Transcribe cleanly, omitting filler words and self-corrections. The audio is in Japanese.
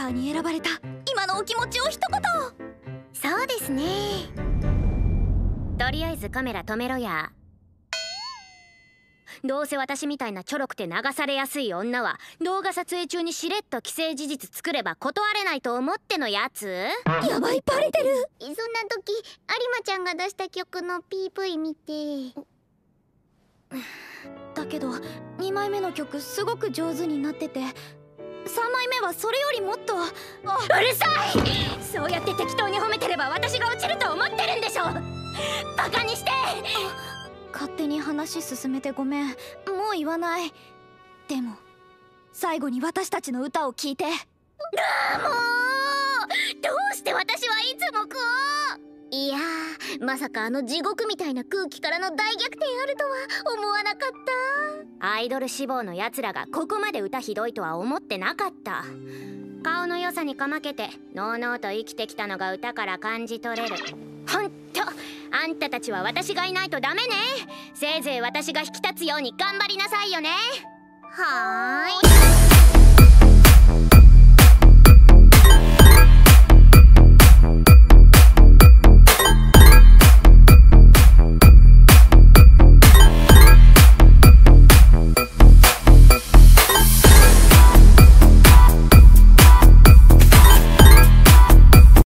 ターに選ばれた今のお気持ちを一言。 そうですね。とりあえずカメラ止めろや。どうせ私みたいなちょろくて流されやすい女は動画撮影中にしれっと既成事実作れば断れないと思ってのやつ。 やばい、バレてる。 そんな時有馬ちゃんが出した曲の PV 見て。 だけど2枚目の曲すごく上手になってて、3枚目はそれよりもっと。うるさい。そうやって適当に褒めてれば私が落ちると思ってるんでしょ。バカにして。 勝手に話進めてごめん。もう言わない。でも最後に私たちの歌を聴いて。 もうどうして私はいつもこう。いやー、まさかあの地獄みたいな空気からの大逆転あるとは思わなかった。アイドル志望のやつらがここまで歌ひどいとは思ってなかった。顔の良さにかまけてのうのうと生きてきたのが歌から感じ取れる。ほんとあんたたちは私がいないとダメね。せいぜい私が引き立つように頑張りなさいよね。はーい。